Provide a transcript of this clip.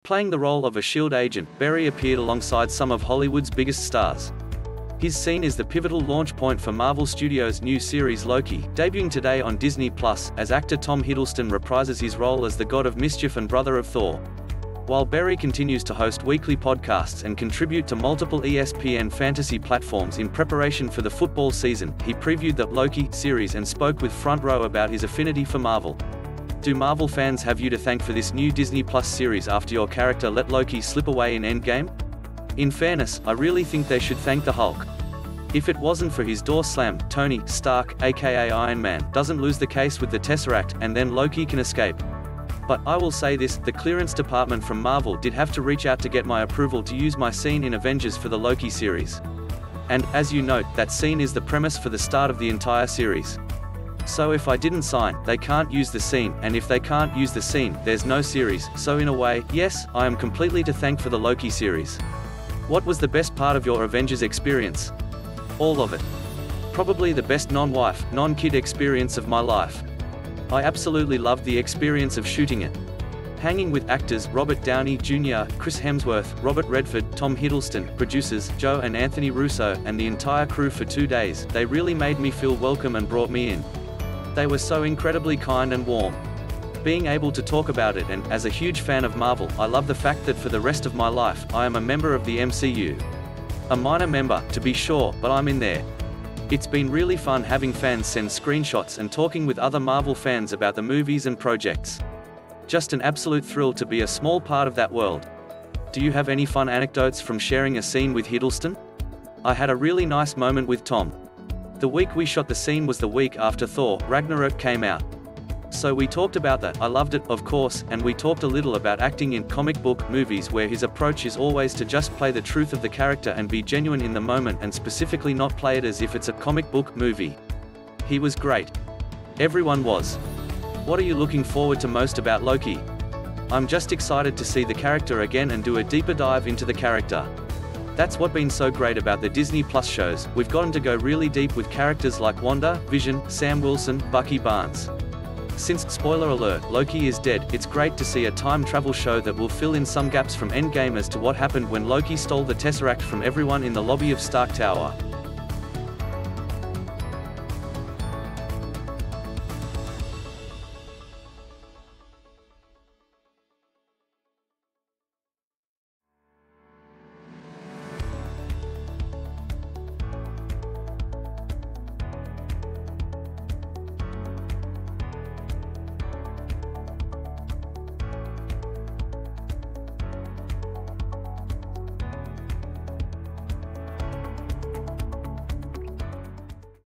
Playing the role of a S.H.I.E.L.D. agent, Barry appeared alongside some of Hollywood's biggest stars. His scene is the pivotal launch point for Marvel Studios' new series Loki, debuting today on Disney+, as actor Tom Hiddleston reprises his role as the God of Mischief and brother of Thor. While Barry continues to host weekly podcasts and contribute to multiple ESPN Fantasy platforms in preparation for the football season, he previewed the Loki series and spoke with Front Row about his affinity for Marvel. Do Marvel fans have you to thank for this new Disney Plus series after your character let Loki slip away in Endgame? In fairness, I really think they should thank the Hulk. If it wasn't for his door slam, Tony Stark, aka Iron Man, doesn't lose the case with the Tesseract, and then Loki can escape. But I will say this, the clearance department from Marvel did have to reach out to get my approval to use my scene in Avengers for the Loki series. And, as you note, that scene is the premise for the start of the entire series. So if I didn't sign, they can't use the scene, and if they can't use the scene, there's no series, so in a way, yes, I am completely to thank for the Loki series. What was the best part of your Avengers experience? All of it. Probably the best non-wife, non-kid experience of my life. I absolutely loved the experience of shooting it. Hanging with actors Robert Downey Jr., Chris Hemsworth, Robert Redford, Tom Hiddleston, producers Joe and Anthony Russo, and the entire crew for 2 days, they really made me feel welcome and brought me in. They were so incredibly kind and warm. Being able to talk about it, and, as a huge fan of Marvel, I love the fact that for the rest of my life, I am a member of the MCU. A minor member, to be sure, but I'm in there. It's been really fun having fans send screenshots and talking with other Marvel fans about the movies and projects. Just an absolute thrill to be a small part of that world. Do you have any fun anecdotes from sharing a scene with Hiddleston? I had a really nice moment with Tom. The week we shot the scene was the week after Thor, Ragnarok came out. So we talked about that, I loved it, of course, and we talked a little about acting in comic book movies where his approach is always to just play the truth of the character and be genuine in the moment and specifically not play it as if it's a comic book movie. He was great. Everyone was. What are you looking forward to most about Loki? I'm just excited to see the character again and do a deeper dive into the character. That's what's been so great about the Disney Plus shows, we've gotten to go really deep with characters like Wanda, Vision, Sam Wilson, Bucky Barnes. Since, spoiler alert, Loki is dead, it's great to see a time travel show that will fill in some gaps from Endgame as to what happened when Loki stole the Tesseract from everyone in the lobby of Stark Tower.